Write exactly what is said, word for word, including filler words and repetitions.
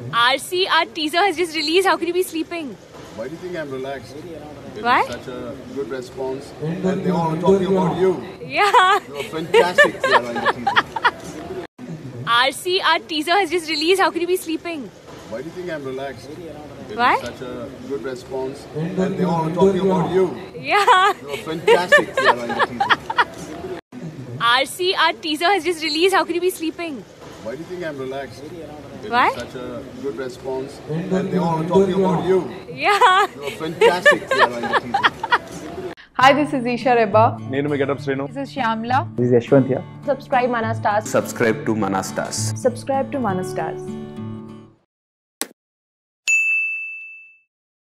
R C, our teaser has just released. How can you be sleeping? Why do you think I'm relaxed? Why? Such a good response. And they all are talking about you. Yeah. You're fantastic, Tiara, in the teaser. R C, our teaser has just released. How can you be sleeping? Why do you think I'm relaxed? Why? Such a good response. And they all are talking about you. Yeah. You're fantastic, Tiara, in the teaser. R C, our teaser has just released. How can you be sleeping? Why do you think I'm relaxed? Why? Such a good response. And they all are talking about you. Yeah. You're fantastic, Tiara, in the teaser. Hi, this is Isha Reba. నేను మీ getup Srinu. This is Shyamla. This is Yashwant here. Subscribe Mana Stars. Subscribe to Mana Stars. Subscribe to Mana Stars.